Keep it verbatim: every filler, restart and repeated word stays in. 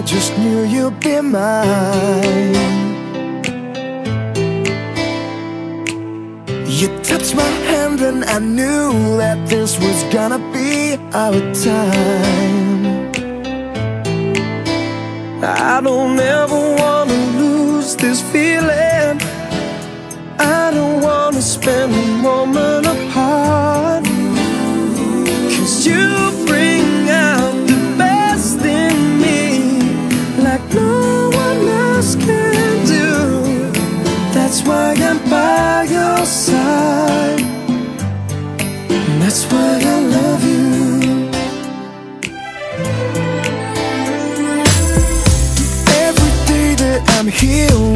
I just knew you'd be mine. You touched my hand and I knew that this was gonna be our time. I don't ever wanna lose this feeling. I don't wanna spend a moment apart, 'cause you bring out the best in me like no one else can do. That's why I'm by your side, and that's why I love you. Every day that I'm here